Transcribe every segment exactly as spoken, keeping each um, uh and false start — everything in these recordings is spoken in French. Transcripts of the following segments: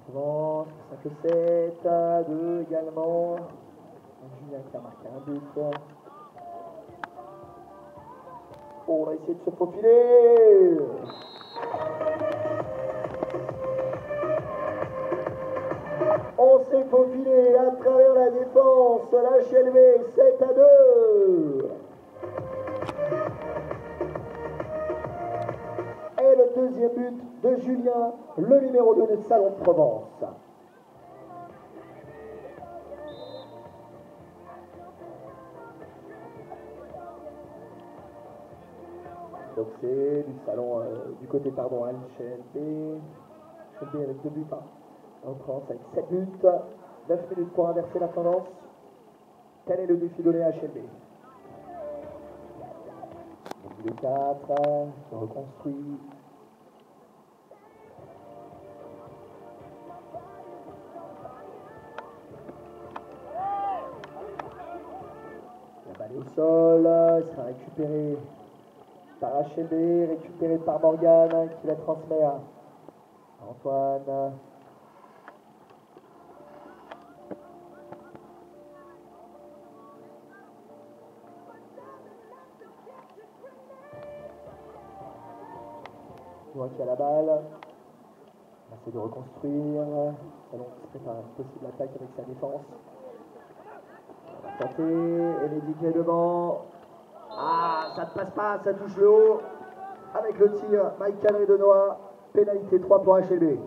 Provence, cinq sept, à deux également. Julien qui a marqué un but. Oh, on va essayer de se faufiler. On s'est faufilé à travers la défense, l'H L V sept à deux. Et le deuxième but de Julien, le numéro deux de Salon de Provence. Donc c'est du salon, euh, du côté pardon, H L B. H L B avec deux buts. Hein. En France avec sept buts, neuf minutes pour inverser la tendance. Quel est le défi donné à H L B? Donc le quatre, se reconstruit. La balle est au sol, sera récupérée par H L B, récupérée par Morgane qui la transmet à Antoine. Joie qui a la balle. On essaie de reconstruire. Salon qui se prépare à une possible attaque avec sa défense. Tenté, Elodie qui est devant. Ah, ça ne passe pas, ça touche le haut. Avec le tir, Mike Cadré de Noix. Pénalité trois pour H L B.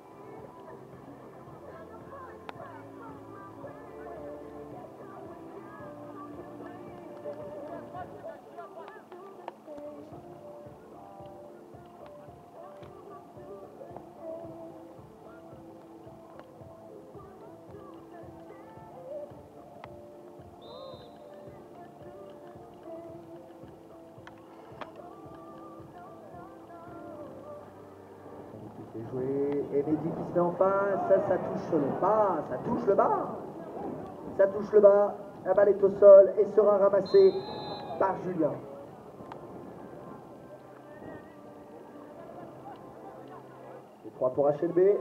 Joué, et Mehdi qui se met en face, ça, ça touche le bas, ça touche le bas, ça touche le bas, la balle est au sol et sera ramassée par Julien. Et trois pour H L B.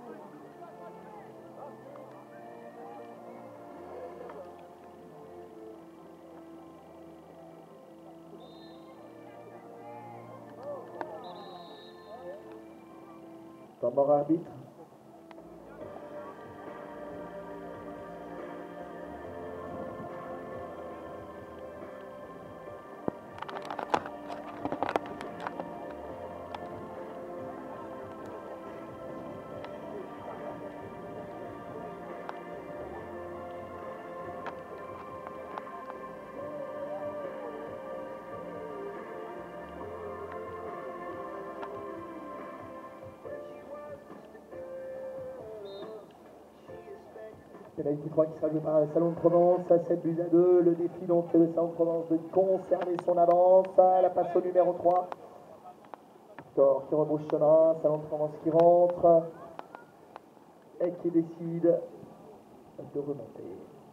Temps mort arbitre. Pénalité trois qui sera joué par le Salon de Provence, sept buts à deux. Le défi donc de Salon de Provence de conserver son avance. La passe au numéro trois. Victor qui rebrousse chemin. Salon de Provence qui rentre et qui décide de remonter.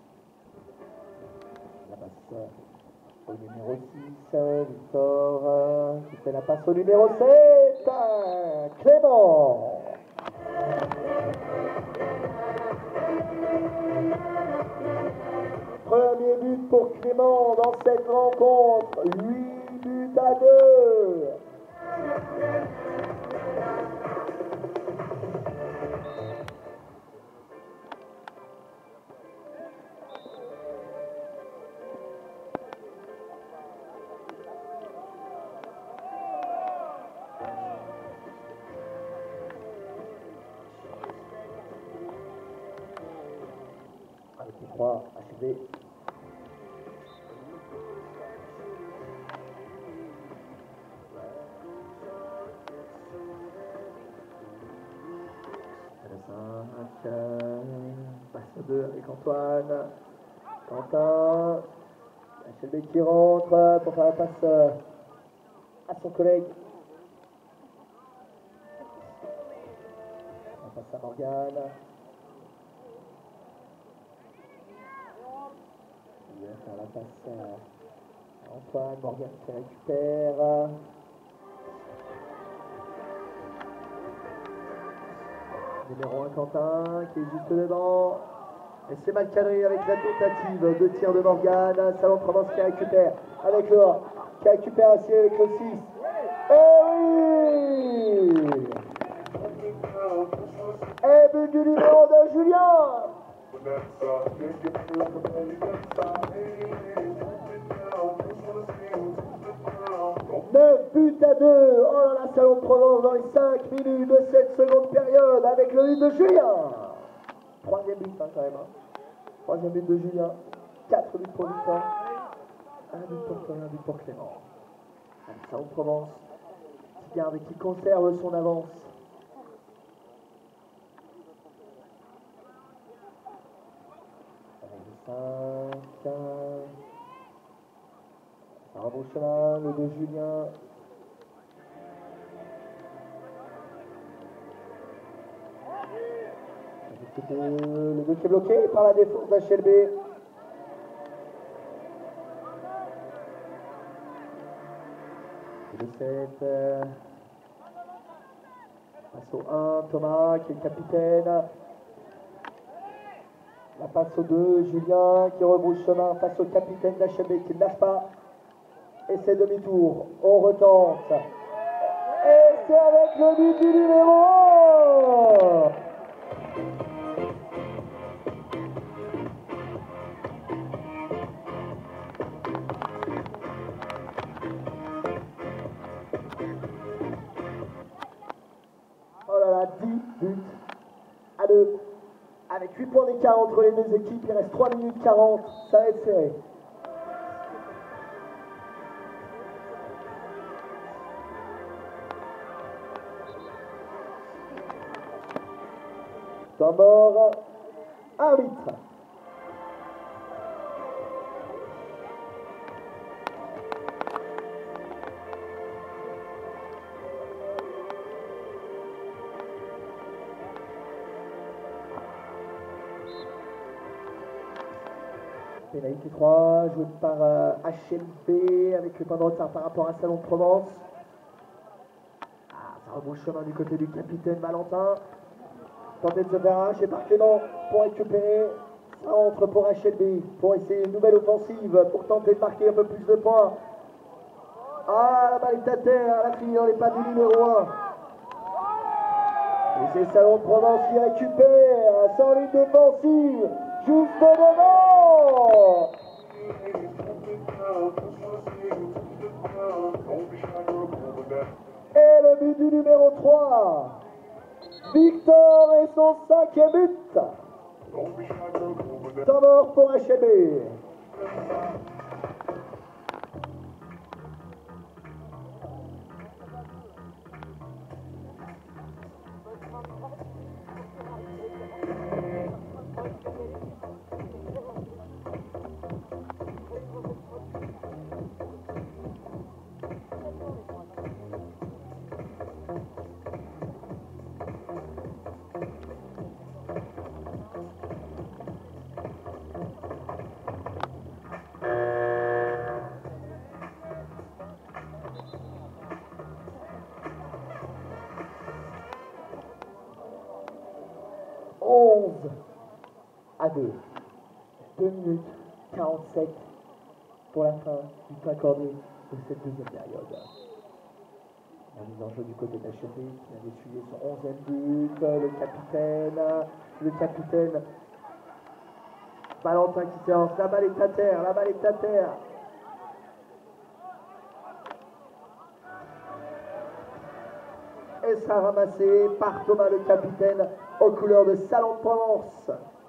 La passe au numéro six. Victor qui fait la passe au numéro sept. Clément. Premier but pour Clément dans cette rencontre, huit buts à deux. Avec les trois achevés. Passe deux avec Antoine. Quentin. H L B qui rentre pour faire la passe à son collègue. La passe à Morgane. Il va faire la passe à Antoine. Morgane qui récupère. Numéro un, Quentin, qui est juste devant. Et c'est mal cadré avec la tentative de tir de Morgane. Salon de Provence qui récupère avec le un, qui récupère aussi avec le six. Et oui! Et but du numéro de Julien! neuf buts à deux. Oh là là, Salon de Provence dans les cinq minutes de cette seconde période avec le but de Julien. Troisième but hein, quand même. Hein. Troisième but de Julien. Quatre buts pour Victor. Un but pour Colin, un but pour Clément. Salon de Provence qui garde et qui conserve son avance. cinq. Ça rebrousse chemin, le de Julien. Le deux qui est bloqué par la défense d'H L B. Le sept. Passe au un, Thomas qui est le capitaine. La passe au deux, Julien qui rebrousse chemin face au capitaine d'H L B qui ne lâche pas. Et c'est demi-tour. On retente. Et c'est avec le but du numéro un. Oh là là, dix buts à deux. Avec huit points d'écart entre les deux équipes, il reste trois minutes quarante, ça va être serré. Temps mort, arbitre. Pénalité trois, joué par euh, H L B avec le point de retard par rapport à Salon de Provence. Ah, ça rebrousse chemin du côté du capitaine Valentin. Tenté de se faire arracher par Clément pour récupérer. Ça entre pour H L B pour essayer une nouvelle offensive pour tenter de marquer un peu plus de points. Ah, la balle est à terre, la fille dans les pas du numéro un. Et c'est Salon de Provence qui récupère sans ligne défensive, juste devant. Et le but du numéro trois. Victor et son cinquième but. Temps mort pour H L B. onze à deux. deux minutes quarante-sept pour la fin du temps accordé de cette deuxième période. La mise en jeu du côté d'H L B qui vient d'essuyer son onzième but. Le capitaine, le capitaine Valentin qui s'élance. La balle est à terre, la balle est à terre. Et ça ramassé par Thomas le capitaine aux couleurs de Salon de Provence.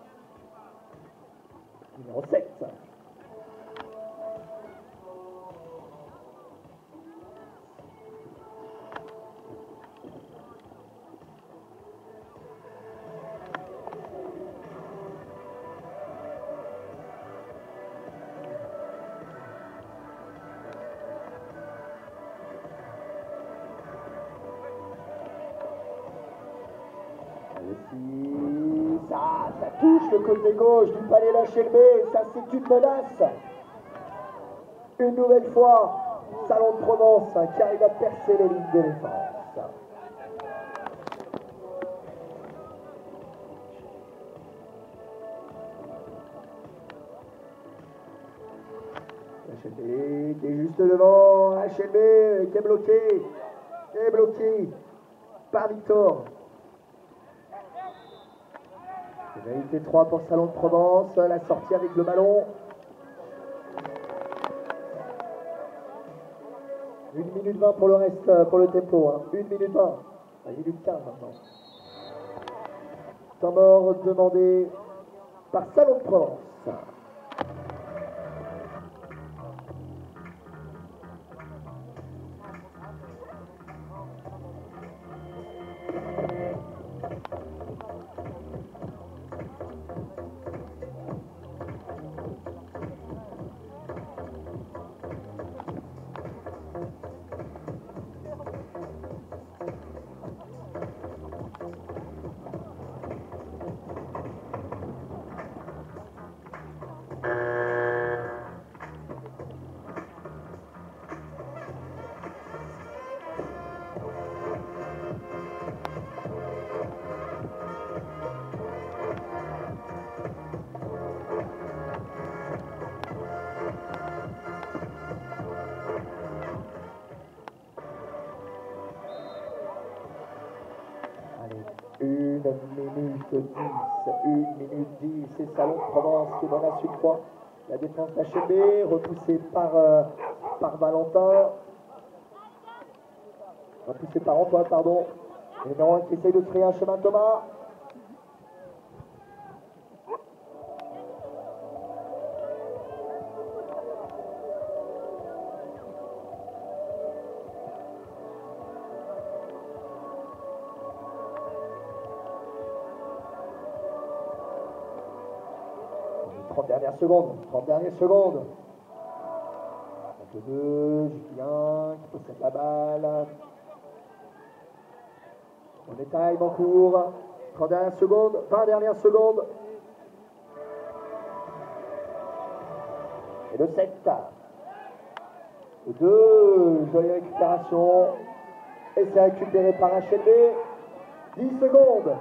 Numéro sept. Ça, ça touche le côté gauche du palais H L B, ça c'est une menace. Une nouvelle fois, Salon de Provence qui arrive à percer les lignes de défense. H L B qui est juste devant. H L B qui est bloqué. Qui est bloqué par Victor. Pénalité trois pour Salon de Provence. La sortie avec le ballon. une minute vingt pour le reste, pour le tempo. Hein. une minute vingt. une minute quinze maintenant. Temps mort demandé par Salon de Provence. Une minute dix, une minute dix, c'est Salon de Provence qui est dans la suite trois. La défense d'H L B, repoussée par, euh, par Valentin. Repoussée par Antoine, pardon. Le numéro un qui essaye de créer un chemin, Thomas. trente dernières secondes, trente dernières secondes. deux, Julien qui possède la balle. On est time en cours. trente dernières secondes, vingt dernières secondes. Et le sept. Le deux, jolie récupération. Et c'est récupéré par H L B. dix secondes.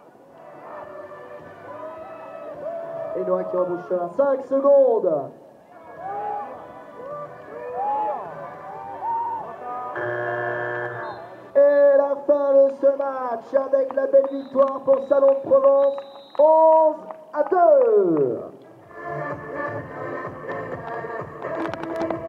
Et Noah qui rebouche sur la cinq secondes. Et la fin de ce match avec la belle victoire pour Salon de Provence, onze à deux.